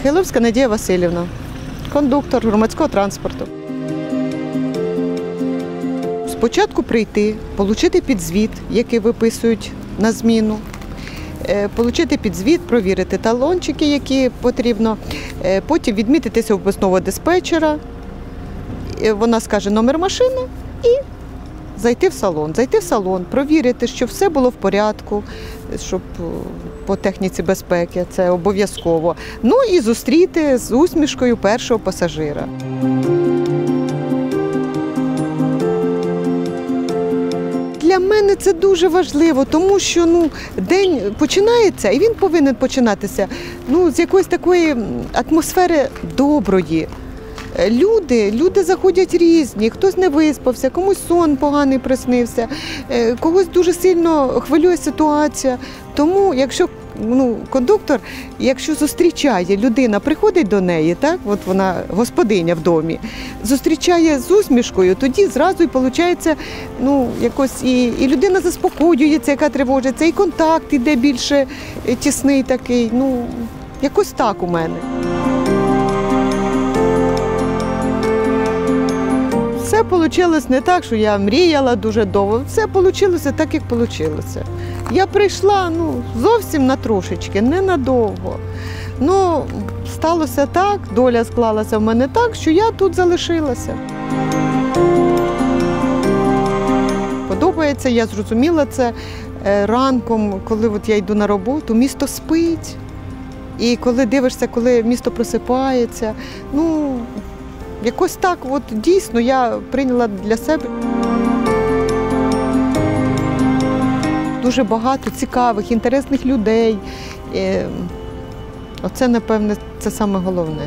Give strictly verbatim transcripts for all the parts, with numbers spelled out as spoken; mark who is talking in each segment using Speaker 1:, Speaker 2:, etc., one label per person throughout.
Speaker 1: Могилевська Надія Васильівна, кондуктор громадського транспорту. Спочатку прийти, отримати підзвіт, який виписують на зміну, отримати підзвіт, провірити талончики, які потрібно, потім відмітитися у випускного диспетчера, вона скаже номер машини і зайти в салон. Зайти в салон, провірити, щоб все було в порядку, щоб по техніці безпеки, це обов'язково. Ну і зустріти з усмішкою першого пасажира. Для мене це дуже важливо, тому що ну, день починається, і він повинен починатися ну, з якоїсь такої атмосфери доброї. Люди, люди заходять різні, хтось не виспався, комусь сон поганий приснився, когось дуже сильно хвилює ситуація. Тому, якщо ну, кондуктор, якщо зустрічає, людина приходить до неї, так, от вона господиня в домі, зустрічає з усмішкою, тоді зразу і виходить, ну, якось і, і людина заспокоюється, яка тривожиться, і контакт іде більше тісний такий, ну, якось так у мене. Все вийшло не так, що я мріяла дуже довго. Все вийшло так, як вийшло. Я прийшла ну, зовсім на трошечки, ненадовго. Ну, сталося так, доля склалася в мене так, що я тут залишилася. Подобається, я зрозуміла це ранком, коли от я йду на роботу, місто спить. І коли дивишся, коли місто просипається, ну, якось так, от дійсно, я прийняла для себе. Дуже багато цікавих, інтересних людей. Оце, напевне, це саме головне.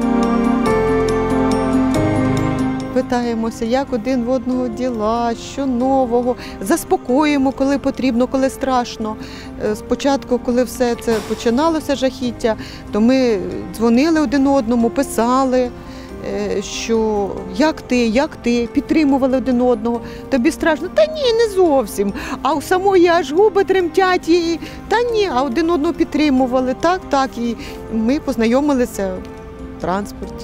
Speaker 1: Питаємося, як один в одного діла, що нового. Заспокоюємо, коли потрібно, коли страшно. Спочатку, коли все це починалося, жахіття, то ми дзвонили один одному, писали, що як ти, як ти, підтримували один одного. Тобі страшно? Та ні, не зовсім. А у самої аж губи тремтять. І... Та ні, а один одного підтримували. Так, так. І ми познайомилися в транспорті.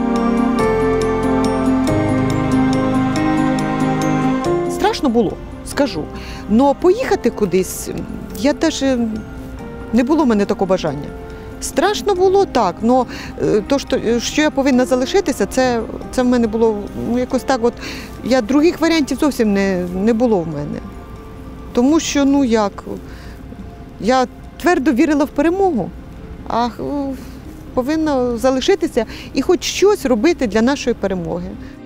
Speaker 1: Страшно було, скажу. Но поїхати кудись, я навіть не було в мене такого бажання. Страшно було так, але то, що я повинна залишитися, це, це в мене було ну, якось так, от, я других варіантів зовсім не, не було в мене. Тому що, ну як, я твердо вірила в перемогу, а повинна залишитися і хоч щось робити для нашої перемоги.